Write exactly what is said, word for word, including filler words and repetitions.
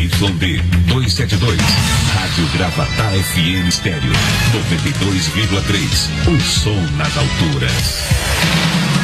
D duzentos e setenta e dois. Rádio Gravatá F M Estéreo noventa e dois vírgula três. O som nas alturas.